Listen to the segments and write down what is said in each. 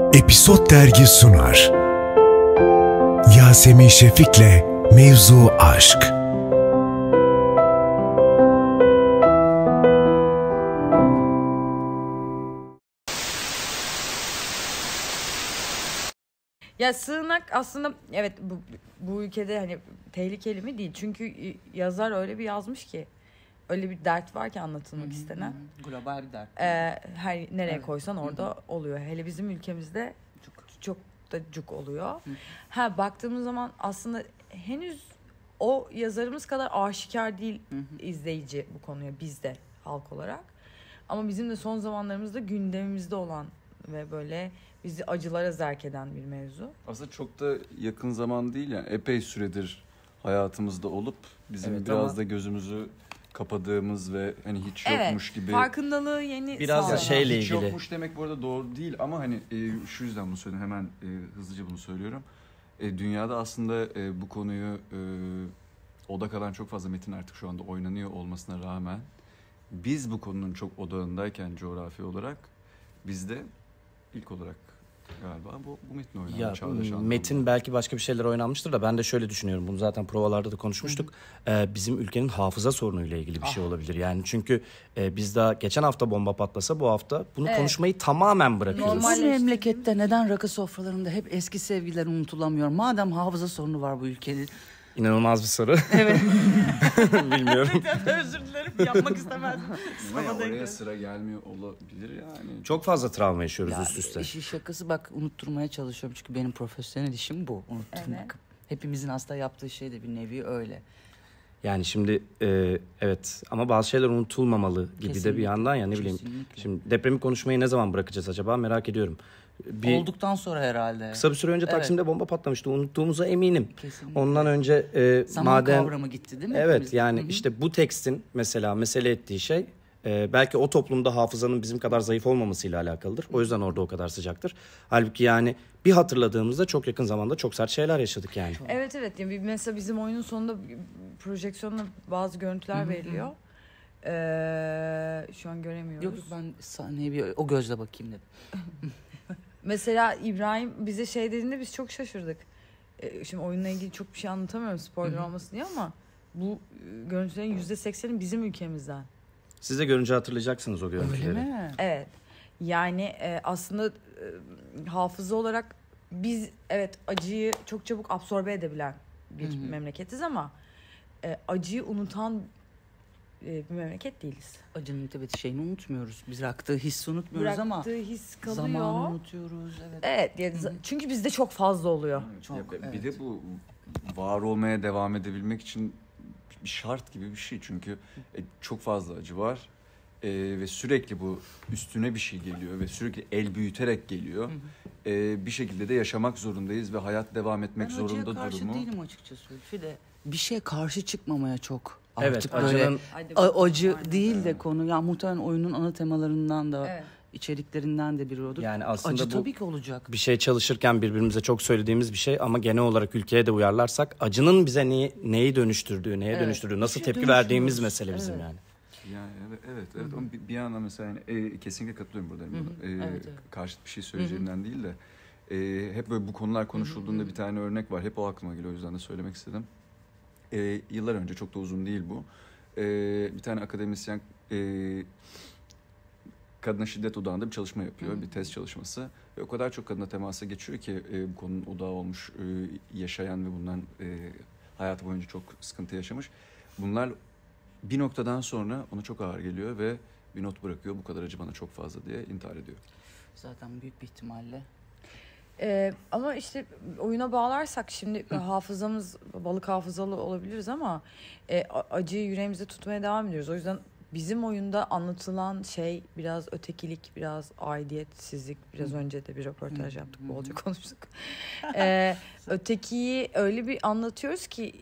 Episod Dergi sunar. Yasemin Şefik'le Mevzu Aşk. Ya sığınak aslında evet bu ülkede hani tehlikeli mi değil. Çünkü yazar öyle bir yazmış ki öyle bir dert var ki anlatılmak istenen. Global bir dert. Her nereye koysan orada oluyor. Hele bizim ülkemizde çok da cuk oluyor. Baktığımız zaman aslında henüz o yazarımız kadar aşikar değil izleyici bu konuya bizde halk olarak. Ama bizim de son zamanlarımızda gündemimizde olan ve böyle bizi acılara zerk eden bir mevzu. Aslında çok da yakın zaman değil yani epey süredir hayatımızda olup bizim biraz da gözümüzü kapadığımız ve hani hiç yokmuş gibi. Farkındalığı yeni biraz da şeyle hiç ilgili. Yokmuş demek bu arada doğru değil ama hani şu yüzden bunu söyledim hemen hızlıca bunu söylüyorum. Dünyada aslında bu konuyu odak alan çok fazla metin artık şu anda oynanıyor olmasına rağmen biz bu konunun çok odağındayken coğrafi olarak bizde ilk olarak galiba bu metin oynanıyor. Ya, metin belki başka bir şeyler oynanmıştır da ben de şöyle düşünüyorum. Bunu zaten provalarda da konuşmuştuk. Bizim ülkenin hafıza sorunuyla ilgili bir şey olabilir. Yani çünkü biz daha geçen hafta bomba patlasa bu hafta bunu konuşmayı tamamen bırakıyoruz. Bu memlekette neden rakı sofralarında hep eski sevgililer unutulamıyor? Madem hafıza sorunu var bu ülkenin. İnanılmaz bir soru. Evet. Bilmiyorum. Özür dilerim, yapmak istemezdim. Ama oraya sıra gelmiyor olabilir yani. Çok fazla travma yaşıyoruz Ya, üst üste. İşin şakası bak unutturmaya çalışıyorum çünkü benim profesyonel işim bu unutturmak. Evet. Hepimizin aslında yaptığı şey de bir nevi öyle. Yani şimdi evet ama bazı şeyler unutulmamalı gibi Kesinlikle, de bir yandan ya ne bileyim. Şimdi depremi konuşmayı ne zaman bırakacağız acaba merak ediyorum. Olduktan sonra herhalde. Kısa bir süre önce Taksim'de bomba patlamıştı. Unuttuğumuza eminim. Kesinlikle. Ondan önce zaman kavramı gitti değil mi? Evet hepimizde? yani işte bu tekstin mesela mesele ettiği şey belki o toplumda hafızanın bizim kadar zayıf olmamasıyla alakalıdır. O yüzden orada o kadar sıcaktır. Halbuki yani bir hatırladığımızda çok yakın zamanda çok sert şeyler yaşadık yani. Evet. Yani mesela bizim oyunun sonunda projeksiyonla bazı görüntüler veriliyor. Şu an göremiyoruz. Yok ben sahneye bir o gözle bakayım dedim. Mesela İbrahim bize şey dediğinde biz çok şaşırdık. Şimdi oyunla ilgili çok bir şey anlatamıyorum spoiler olmasın diye ama bu görüntülerin %80'i bizim ülkemizden. Siz de görünce hatırlayacaksınız o görüntüleri. Öyle mi? Evet. Yani aslında hafıza olarak biz evet acıyı çok çabuk absorbe edebilen bir memleketiz ama acıyı unutan bir memleket değiliz. Acının tabii şeyini unutmuyoruz. Biz bıraktığı hissi unutmuyoruz ama bıraktığı his kalıyor. zamanı unutuyoruz. Evet. Evet. Yani çünkü bizde çok fazla oluyor. Çok, Bir de bu var olmaya devam edebilmek için bir şart gibi bir şey. Çünkü çok fazla acı var. Ve sürekli bu üstüne bir şey geliyor ve sürekli el büyüterek geliyor. Bir şekilde de yaşamak zorundayız ve hayat devam etmek zorunda durumu. Ben acıya karşı değilim açıkçası. De bir şeye karşı çıkmamaya çok Evet, artık böyle acı Aynen. değil de konu. Ya muhtemelen oyunun ana temalarından da içeriklerinden de biri odur. Yani aslında acı bu tabii ki olacak. bir şey çalışırken birbirimize çok söylediğimiz bir şey ama genel olarak ülkeye de uyarlarsak acının bize neyi dönüştürdüğü, neye dönüştürdüğü, nasıl tepki verdiğimiz mesele bizim yani. Yani evet. Ama bir yandan mesela yani, kesinlikle katılıyorum burada. Karşıt bir şey söyleyeceğimden değil de hep böyle bu konular konuşulduğunda bir tane örnek var. Hep o aklıma geliyor o yüzden de söylemek istedim. Yıllar önce çok da uzun değil bu. Bir tane akademisyen kadına şiddet odağında bir çalışma yapıyor. Bir tez çalışması. Ve o kadar çok kadına temasa geçiyor ki bu konunun odağı olmuş yaşayan ve bundan hayatı boyunca çok sıkıntı yaşamış. Bunlar bir noktadan sonra ona çok ağır geliyor ve bir not bırakıyor. Bu kadar acı bana çok fazla diye intihar ediyor. Zaten büyük bir ihtimalle. Ama işte oyuna bağlarsak şimdi hafızamız balık hafızalı olabiliriz ama acıyı yüreğimizde tutmaya devam ediyoruz. O yüzden bizim oyunda anlatılan şey biraz ötekilik, biraz aidiyetsizlik. Biraz önce de bir röportaj yaptık, bolca konuştuk. Ötekiyi öyle bir anlatıyoruz ki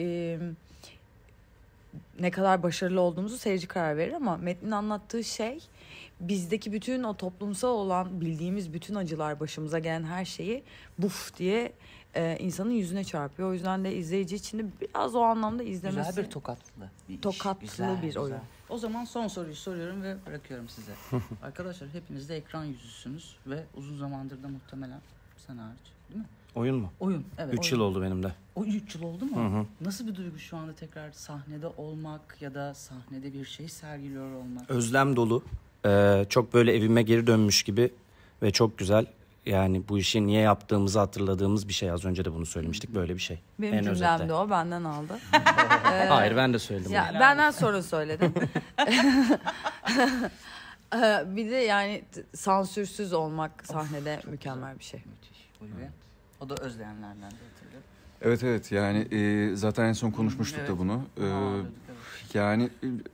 ne kadar başarılı olduğumuzu seyirci karar verir ama metnin anlattığı şey bizdeki bütün o toplumsal olan bildiğimiz bütün acılar, başımıza gelen her şeyi buf diye insanın yüzüne çarpıyor. O yüzden de izleyici için de biraz o anlamda izlemesi. Güzel bir tokatlı bir iş. Tokatlı Güzel, bir oyun. O zaman son soruyu soruyorum ve bırakıyorum size. Arkadaşlar hepiniz de ekran yüzüsünüz ve uzun zamandır da muhtemelen sen hariç değil mi? Oyun mu? Oyun, evet. 3 yıl oldu benim de. O 3 yıl oldu mu? Nasıl bir duygu şu anda tekrar sahnede olmak ya da sahnede bir şey sergiliyor olmak? Özlem dolu. Çok böyle evime geri dönmüş gibi ve çok güzel. Yani bu işi niye yaptığımızı hatırladığımız bir şey. Az önce de bunu söylemiştik. Böyle bir şey. Benim En cümlem özette. de o, benden aldı. Hayır, ben de söyledim. Ya, benden sonra söyledim. Bir de yani sansürsüz olmak sahnede mükemmel bir şey. Müthiş. Ulvi. O da özleyenlerden de hatırlıyorum. Evet yani zaten en son konuşmuştuk Evet. da bunu. Ağlıyorduk, evet. Yani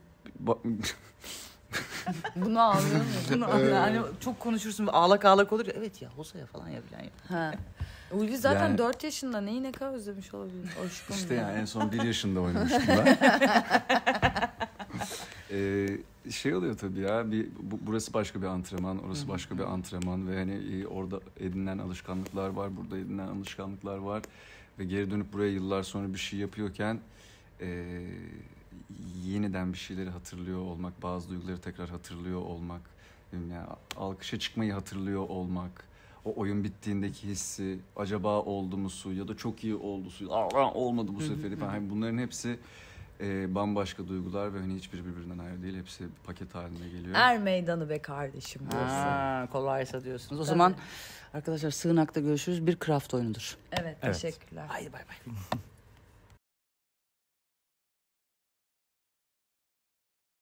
Bunu anlıyor musun? Yani çok konuşursun ve ağlak ağlak olur ya. Evet ya olsa ya falan ya bilen ya. Ha. Ulvi zaten Yani- 4 yaşında, neyi ne kadar özlemiş olabilir? Aşkım işte ya. yani en son 1 yaşında oynamıştım ben. Şey oluyor tabii ya, burası başka bir antrenman, orası başka bir antrenman ve hani orada edinilen alışkanlıklar var, burada edinilen alışkanlıklar var ve geri dönüp buraya yıllar sonra bir şey yapıyorken yeniden bir şeyleri hatırlıyor olmak, bazı duyguları tekrar hatırlıyor olmak, yani alkışa çıkmayı hatırlıyor olmak, o oyun bittiğindeki hissi, acaba oldu mu su ya da çok iyi oldu su, olmadı bu seferi falan, hani bunların hepsi bambaşka duygular ve hani hiçbiri birbirinden ayrı değil, hepsi paket halinde geliyor. Er meydanı be kardeşim burası. Ha, kolaysa diyorsunuz. O Tabii. zaman arkadaşlar sığınakta görüşürüz. Bir craft oyunudur. Evet, Evet. teşekkürler. Haydi bay bay.